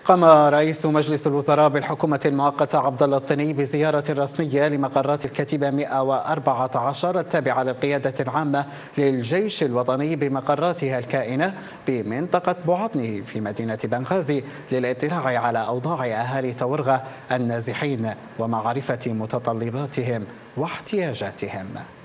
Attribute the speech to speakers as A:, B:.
A: قام رئيس مجلس الوزراء بالحكومة المؤقتة عبد الله الثني بزيارة رسمية لمقرات الكتيبة 114 التابعة للقيادة العامة للجيش الوطني بمقراتها الكائنة بمنطقة بوعطني في مدينة بنغازي للاطلاع على أوضاع أهالي تورغة النازحين ومعرفة متطلباتهم واحتياجاتهم.